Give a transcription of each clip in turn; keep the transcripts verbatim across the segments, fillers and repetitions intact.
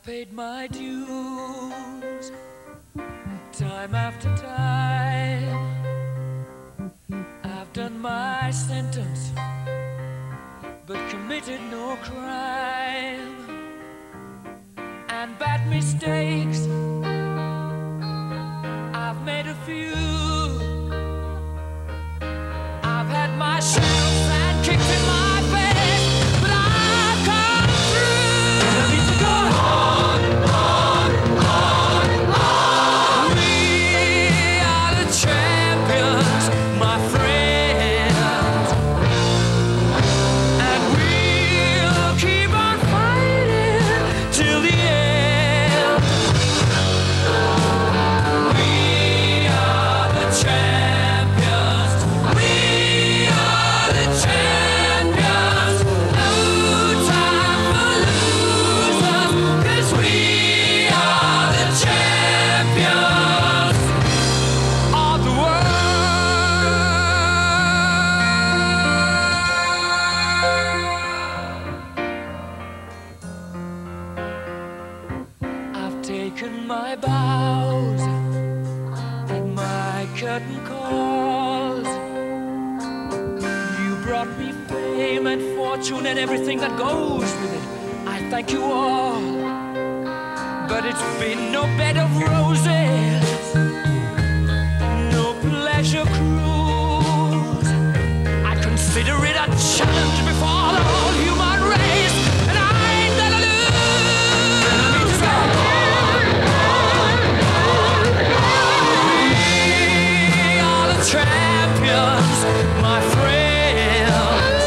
I've paid my dues time after time. I've done my sentence, but committed no crime. And bad mistakes, I've made a few. I've had my share of sand kicked in my face, but I've come through. I need to go on, on, on, on. We are the champions, my friends, and we'll keep on fighting till the end. We are the champions. We are the champions. No time for losers, 'cause we are the champions of the world. I've taken my bows and my curtain calls. You brought me fame and fortune and everything that goes with it. I thank you all, but it's been no bed of roses, no pleasure cruise. I consider it a challenge before the whole human race, and I ain't gonna lose. I need to go on, on, on, on. We are the champions, my friends,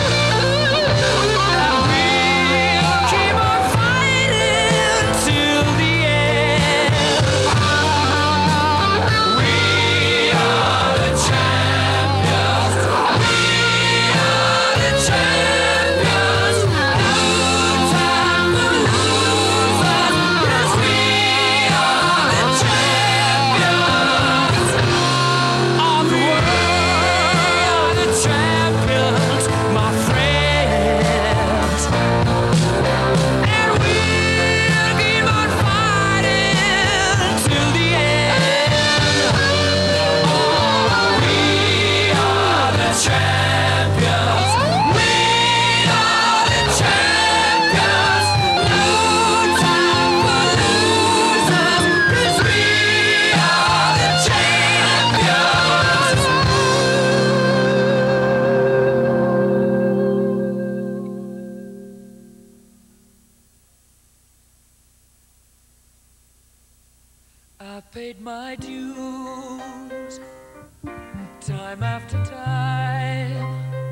and we'll keep on fighting till the end. We are the champions. We are the champions. No time for losers, 'cause we are the champions of the world. The champions, my friends, and we'll keep on fighting till the end. Oh, we are the champions. We are the champions. No time for losers, 'cause we are the champions. I paid my dues time after time.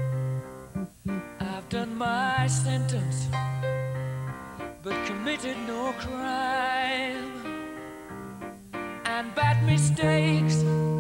I've done my sentence, but committed no crime. And bad mistakes,